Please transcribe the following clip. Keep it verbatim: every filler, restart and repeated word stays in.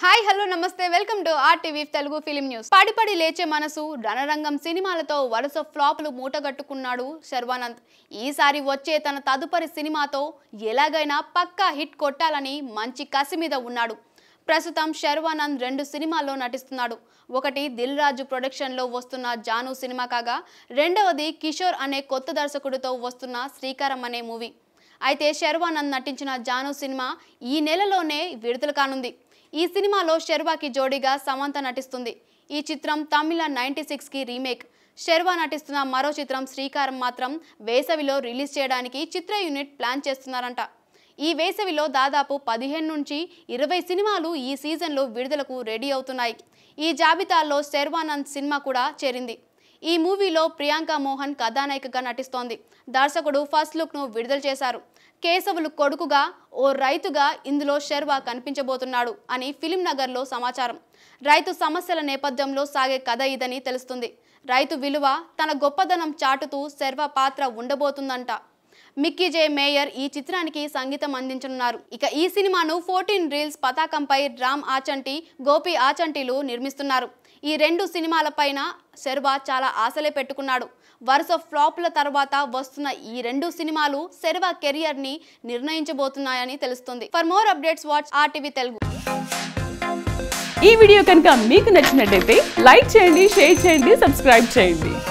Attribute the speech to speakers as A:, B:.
A: Hi hello నమస్తే welcome to RTV Telugu film news. పడి పడి లేచే మనసు రణరంగం సినిమాలతో వరుస ఫ్లాప్లు మూటగట్టుకున్నాడు శర్వానంద్. ఈసారి వచ్చే తన తదుపరి సినిమాతో ఎలాగైనా పక్కా హిట్ కొట్టాలని మంచి కసి మీద ఉన్నాడు. ప్రస్తుతం శర్వానంద్ రెండు సినిమాల్లో నటిస్తున్నాడు. ఒకటి దిల్ రాజు ప్రొడక్షన్లో వస్తున్న జాను సినిమా కాగా రెండవది కిషోర్ అనే కొత్త దర్శకుడితో వస్తున్న శ్రీకారం అనే మూవీ. అయితే శర్వానంద్ నటించిన జాను సినిమా ఈ నెలలోనే విడుదల కానుంది. ఈ సినిమాలో శర్వాకి జోడీగా సమంత నటిస్తుంది. ఈ చిత్రం తమిళ నైంటీ సిక్స్ కి రీమేక్. శర్వా నటిస్తున్న మరో చిత్రం శ్రీకారం మాత్రం వేసవిలో రిలీజ్ చేయడానికి చిత్ర యూనిట్ ప్లాన్ చేస్తున్నారంట. ఈ వేసవిలో దాదాపు పదిహేను నుంచి ఇరవై సినిమాలు ఈ సీజన్లో విడుదలకు రెడీ అవుతున్నాయి. ఈ జాబితాలో శర్వానంద్ సినిమా కూడా చేరింది. ఈ మూవీలో ప్రియాంక మోహన్ కథానాయికగా నటిస్తోంది. దర్శకుడు ఫస్ట్ లుక్ను విడుదల చేశారు. కేశవులు కొడుకుగా ఓ రైతుగా ఇందులో శర్వా కనిపించబోతున్నాడు అని ఫిలిం నగర్లో సమాచారం. రైతు సమస్యల నేపథ్యంలో సాగే కథ ఇదని తెలుస్తుంది. రైతు విలువ తన గొప్పదనం చాటుతూ శర్వా పాత్ర ఉండబోతుందంట. మిక్కీ జే మేయర్ ఈ చిత్రానికి సంగీతం అందించనున్నారు. ఇక ఈ సినిమాను ఫోర్టీన్ రీల్స్ పతాకంపై రామ్ ఆచంటి, గోపి ఆచంటిలు నిర్మిస్తున్నారు. ఈ రెండు సినిమాలపైన శర్వా చాలా ఆశలే పెట్టుకున్నాడు. వరుస ఫ్లాప్ల తర్వాత వస్తున్న ఈ రెండు సినిమాలు శర్వా కెరియర్ ని నిర్ణయించబోతున్నాయని తెలుస్తుంది. For more updates watch RTV Telugu.
B: ఈ వీడియో కనుక మీకు నచ్చినట్లయితే లైక్ చేయండి, షేర్ చేయండి, సబ్స్క్రైబ్ చేయండి.